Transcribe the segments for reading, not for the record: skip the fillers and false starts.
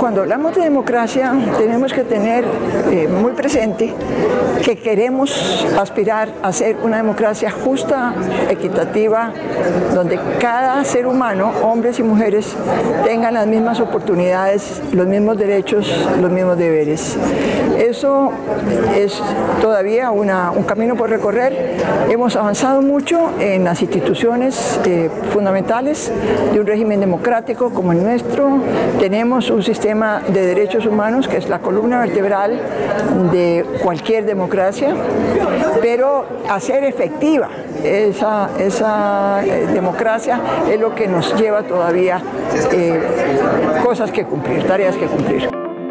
cuando hablamos de democracia tenemos que tener muy presente que queremos aspirar a ser una democracia justa, equitativa, donde cada ser humano, hombres y mujeres, tengan las mismas oportunidades, los mismos derechos, los mismos deberes. Eso es todavía un camino por recorrer. Hemos avanzado mucho en las instituciones fundamentales de un régimen democrático como el nuestro. Tenemos un sistema de derechos humanos que es la columna vertebral de cualquier democracia, pero hacer efectiva esa democracia es lo que nos lleva todavía cosas que cumplir, tareas que cumplir.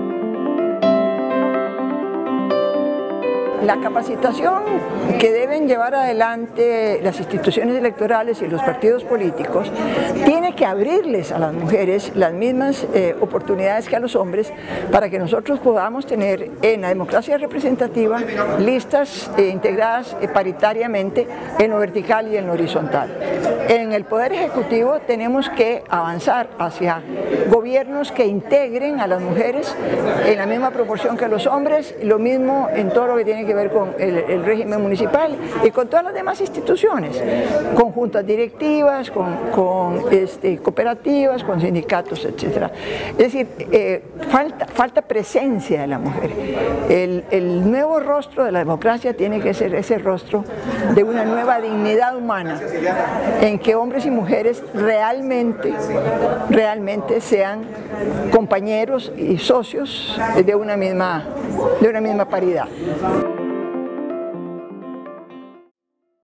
La capacitación que deben llevar adelante las instituciones electorales y los partidos políticos tiene que abrirles a las mujeres las mismas oportunidades que a los hombres para que nosotros podamos tener en la democracia representativa listas integradas paritariamente en lo vertical y en lo horizontal. En el Poder Ejecutivo tenemos que avanzar hacia gobiernos que integren a las mujeres en la misma proporción que a los hombres, lo mismo en todo lo que tiene que ver con el régimen municipal y con todas las demás instituciones, con juntas directivas, con cooperativas, con sindicatos, etc. Es decir, falta presencia de la mujer. El nuevo rostro de la democracia tiene que ser ese rostro de una nueva dignidad humana, en que hombres y mujeres realmente sean compañeros y socios de una misma paridad.